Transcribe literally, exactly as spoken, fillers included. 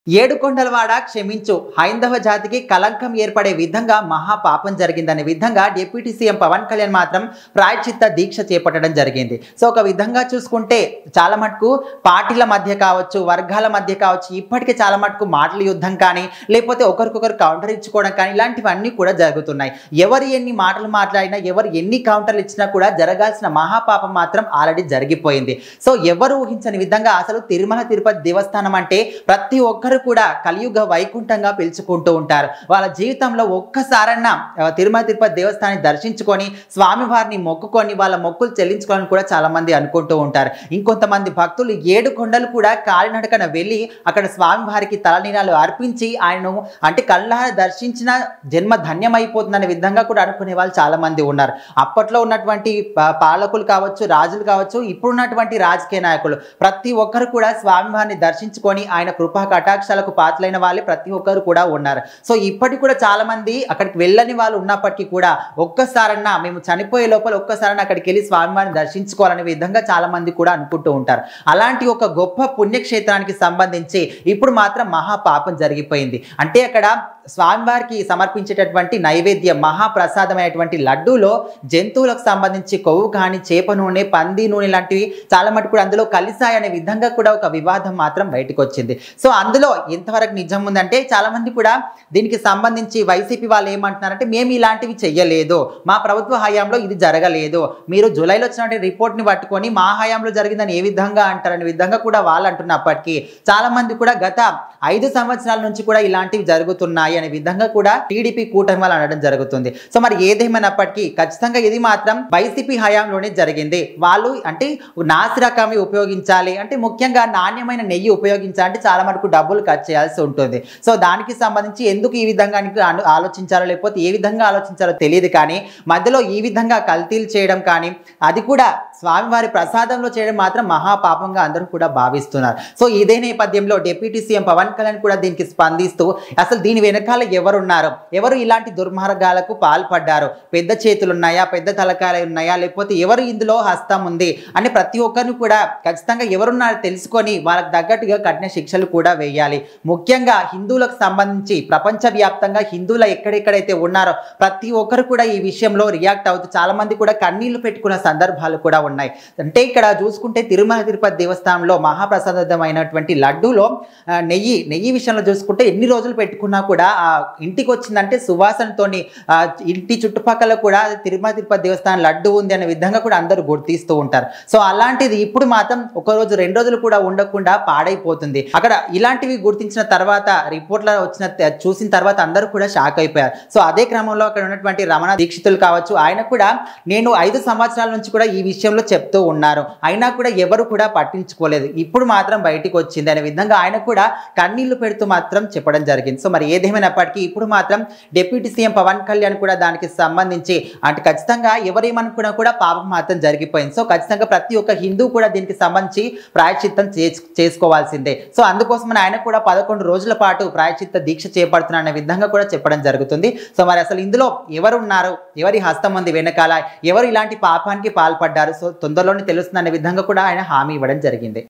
ఏడుకొండలవాడ క్షమించు హైందవ జాతికి కలంకం ఏర్పడే విధంగా మహా పాపం జరిగిందనే విధంగా డిప్యూటీ సీఎం పవన్ కళ్యాణ్ మాత్రం ప్రాయశ్చిత్త దీక్ష చేపట్టడం జరిగింది. సో ఒక విధంగా చూసుకుంటే చాలా మటుకు పార్టీల మధ్య కావచ్చు, వర్గాల మధ్య కావచ్చు, ఇప్పటికే చాలా మటుకు మాటల యుద్ధం కానీ లేకపోతే ఒకరికొకరు కౌంటర్ ఇచ్చుకోవడం కానీ ఇలాంటివన్నీ కూడా జరుగుతున్నాయి. ఎవరు ఎన్ని మాటలు మాట్లాడినా, ఎవరు ఎన్ని కౌంటర్లు ఇచ్చినా కూడా జరగాల్సిన మహాపాపం మాత్రం ఆల్రెడీ జరిగిపోయింది. సో ఎవరు ఊహించని విధంగా అసలు తిరుమల తిరుపతి దేవస్థానం అంటే ప్రతి ఒక్కరు కూడా కలియుగ వైకుంఠంగా పిలుచుకుంటూ ఉంటారు. వాళ్ళ జీవితంలో ఒక్కసారన్నా తిరుమల తిరుపతి దేవస్థానాన్ని దర్శించుకొని స్వామివారిని మొక్కుకొని వాళ్ళ మొక్కులు చెల్లించుకోవాలని కూడా చాలా మంది అనుకుంటూ ఉంటారు. ఇంకొంతమంది భక్తులు ఏడు కొండలు కూడా కాలినడకన వెళ్ళి అక్కడ స్వామివారికి తలనీలాలు అర్పించి ఆయనను అంటే కళ్ళారా దర్శించిన జన్మ ధన్యమైపోతుందనే విధంగా కూడా అనుకునే వాళ్ళు చాలా మంది ఉన్నారు. అప్పట్లో ఉన్నటువంటి పాలకులు కావచ్చు, రాజులు కావచ్చు, ఇప్పుడున్నటువంటి రాజకీయ నాయకులు ప్రతి ఒక్కరు కూడా స్వామివారిని దర్శించుకొని ఆయన కృపా కటాక్షాలకు పాత్రలైన వాళ్ళే ప్రతి ఒక్కరు కూడా ఉన్నారు. సో ఇప్పటికి కూడా చాలా మంది అక్కడికి వెళ్ళని వాళ్ళు ఉన్నప్పటికీ కూడా ఒక్కసారన్నా మేము చనిపోయే లోపల ఒక్కసారన్నా అక్కడికి వెళ్ళి స్వామివారిని దర్శించుకోవాలనే విధంగా చాలా మంది కూడా అనుకుంటూ ఉంటారు. అలాంటి ఒక గొప్ప పుణ్యక్షేత్రానికి సంబంధించి ఇప్పుడు మాత్రం మహాపాపం జరిగిపోయింది. అంటే అక్కడ స్వామివారికి సమర్పించేటటువంటి నైవేద్యం మహాప్రసాదమైనటువంటి లడ్డూలో జంతువులకు సంబంధించి కొవ్వు కానీ, చేప నూనె, పంది నూనె లాంటివి చాలా మటుకు కూడా అందులో కలిసాయి అనే విధంగా కూడా ఒక వివాదం మాత్రం బయటకు వచ్చింది. సో అందులో ఎంతవరకు నిజం ఉందంటే చాలా మంది కూడా దీనికి సంబంధించి వైసీపీ వాళ్ళు ఏమంటున్నారంటే మేము ఇలాంటివి చెయ్యలేదు, మా ప్రభుత్వ హయాంలో ఇది జరగలేదు, మీరు జూలైలో వచ్చినటువంటి రిపోర్ట్ని పట్టుకొని మా హయాంలో జరిగిందని ఏ విధంగా అంటారనే విధంగా కూడా వాళ్ళు అంటున్నప్పటికీ చాలా మంది కూడా గత ఐదు సంవత్సరాల నుంచి కూడా ఇలాంటివి జరుగుతున్నాయి అనే విధంగా కూడా టీడీపీ కూటమి వాళ్ళు అనడం జరుగుతుంది. సో మరి ఏదేమైనప్పటికీ ఖచ్చితంగా ఇది మాత్రం వైసీపీ హయాంలోనే జరిగింది. వాళ్ళు అంటే నాసి రకాన్ని ఉపయోగించాలి అంటే ముఖ్యంగా నాణ్యమైన నెయ్యి ఉపయోగించాలంటే చాలా మటుకు డబ్బులు ఖర్చు చేయాల్సి ఉంటుంది. సో దానికి సంబంధించి ఎందుకు ఈ విధంగా ఆలోచించారో లేకపోతే ఏ విధంగా ఆలోచించారో తెలియదు, కానీ మధ్యలో ఈ విధంగా కల్తీలు చేయడం కానీ అది కూడా స్వామివారి ప్రసాదంలో చేయడం మాత్రం మహాపాపంగా అందరూ కూడా భావిస్తున్నారు. సో ఇదే నేపథ్యంలో డిప్యూటీ సీఎం పవన్ కళ్యాణ్ కూడా దీనికి స్పందిస్తూ అసలు దీని వెనకాల ఎవరున్నారు, ఎవరు ఇలాంటి దుర్మార్గాలకు పాల్పడ్డారు, పెద్ద చేతులు ఉన్నాయా, పెద్ద తలకాయలు ఉన్నాయా, లేకపోతే ఎవరు ఇందులో హస్తం ఉంది అని ప్రతి ఒక్కరిని కూడా ఖచ్చితంగా ఎవరున్నారో తెలుసుకొని వాళ్ళకి తగ్గట్టుగా కఠిన శిక్షలు కూడా వేయాలి. ముఖ్యంగా హిందువులకు సంబంధించి ప్రపంచవ్యాప్తంగా హిందువులు ఎక్కడెక్కడైతే ఉన్నారో ప్రతి ఒక్కరు కూడా ఈ విషయంలో రియాక్ట్ అవుతూ చాలా మంది కూడా కన్నీళ్లు పెట్టుకున్న సందర్భాలు కూడా ఉన్నాయి. అంటే ఇక్కడ చూసుకుంటే తిరుమల తిరుపతి దేవస్థానంలో మహాప్రసాదమైనటువంటి లడ్డూలో నెయ్యి నెయ్యి విషయంలో చూసుకుంటే ఎన్ని రోజులు పెట్టుకున్నా కూడా ఆ ఇంటికి వచ్చిందంటే సువాసనతోని ఇంటి చుట్టుపక్కల కూడా తిరుమల తిరుపతి దేవస్థానం లడ్డు ఉంది అనే విధంగా కూడా అందరూ గుర్తిస్తూ ఉంటారు. సో అలాంటిది ఇప్పుడు మాత్రం ఒక రోజు రెండు రోజులు కూడా ఉండకుండా పాడైపోతుంది. అక్కడ ఇలాంటివి గుర్తించిన తర్వాత రిపోర్ట్లో వచ్చిన చూసిన తర్వాత అందరూ కూడా షాక్ అయిపోయారు. సో అదే క్రమంలో అక్కడ ఉన్నటువంటి రమణ దీక్షితులు కావచ్చు, ఆయన కూడా నేను ఐదు సంవత్సరాల నుంచి కూడా ఈ విషయంలో చెప్తూ ఉన్నారు, అయినా కూడా ఎవరు కూడా పట్టించుకోలేదు, ఇప్పుడు మాత్రం బయటికి వచ్చింది అనే విధంగా ఆయన కూడా కన్నీళ్లు పెడుతూ మాత్రం చెప్పడం జరిగింది. సో మరి ఏదేమైనప్పటికీ ఇప్పుడు మాత్రం డిప్యూటీ సీఎం పవన్ కళ్యాణ్ కూడా దానికి సంబంధించి అంటే ఖచ్చితంగా ఎవరేమనుకున్నా కూడా పాపం మాత్రం జరిగిపోయింది. సో ఖచ్చితంగా ప్రతి ఒక్క హిందూ కూడా దీనికి సంబంధించి ప్రాయశ్చిత్తం చేసుకోవాల్సిందే. సో అందుకోసమని ఆయన కూడా పదకొండు రోజుల పాటు ప్రాయశ్చిత్త దీక్ష చేపడుతున్న అనే విధంగా కూడా చెప్పడం జరుగుతుంది. సో మరి అసలు ఇందులో ఎవరు ఉన్నారు, ఎవరి హస్తం ఉంది వెనకాల, ఎవరు ఇలాంటి పాపానికి పాల్పడ్డారు, సో తొందరలోనే తెలుస్తుందనే విధంగా కూడా ఆయన హామీ ఇవ్వడం జరిగింది.